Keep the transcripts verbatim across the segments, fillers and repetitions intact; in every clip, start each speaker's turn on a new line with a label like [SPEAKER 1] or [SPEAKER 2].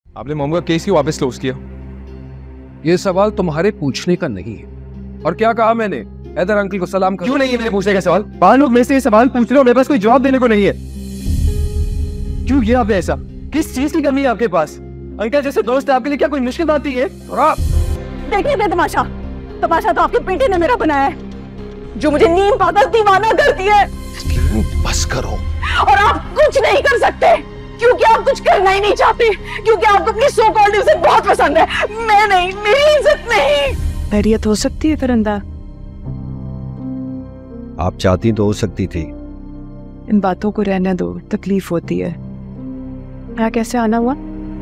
[SPEAKER 1] आपने मोम का केस ही वापस क्लोज किया।
[SPEAKER 2] ये सवाल तुम्हारे पूछने का नहीं है। और क्या कहा मैंने? हैदर अंकल को सलाम कर।
[SPEAKER 1] क्यों नहीं है मेरे पूछने का सवाल? बाहर लोग मेरे से ये सवाल पूछ रहे हो, मेरे पास कोई जवाब देने को नहीं है। क्यों किया आपने ऐसा? किस चीज की कमी है आपके पास? अंकल जैसे दोस्त है आपके लिए क्या कोई मुश्किल बात थी है?
[SPEAKER 3] देखिए थे तमाशा तमाशा तो आपके बेटे ने मेरा बनाया है, जो मुझे नीम पागल दीवाना कर दिया है।
[SPEAKER 2] बस करो।
[SPEAKER 3] और आप कुछ नहीं कर सकते क्योंकि आप कुछ करना ही नहीं चाहते, क्योंकि आपको अपनी सो कॉल्ड इज्जत बहुत पसंद है। मैं नहीं, मेरी इज्जत नहीं। खैरियत हो सकती है फिरंदा?
[SPEAKER 4] आप चाहती तो हो सकती थी।
[SPEAKER 3] इन बातों को रहने दो, तकलीफ होती है। यहाँ कैसे आना हुआ?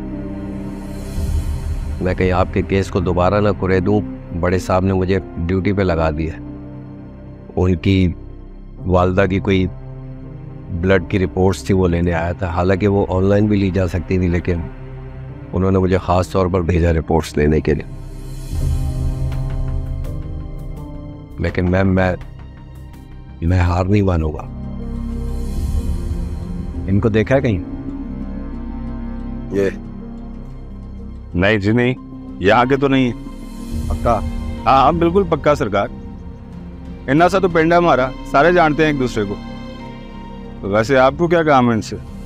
[SPEAKER 4] मैं कहीं आपके केस को दोबारा ना कुरे दूं, बड़े साहब ने मुझे ड्यूटी पे लगा दिया। उनकी वालदा की कोई ब्लड की रिपोर्ट्स थी, वो लेने आया था। हालांकि वो ऑनलाइन भी ली जा सकती थी, लेकिन उन्होंने मुझे ख़ास तौर पर भेजा रिपोर्ट्स लेने के लिए। लेकिन मैम मैं मैं हार नहीं मानूंगा। इनको देखा है कहीं?
[SPEAKER 5] ये नहीं जी, नहीं, यहाँ के तो नहीं है।
[SPEAKER 4] पक्का?
[SPEAKER 5] हाँ हाँ बिल्कुल पक्का सरकार। इन्ना सा तो पेंडा हमारा, सारे जानते हैं एक दूसरे को। तो वैसे आपको क्या काम है इनसे?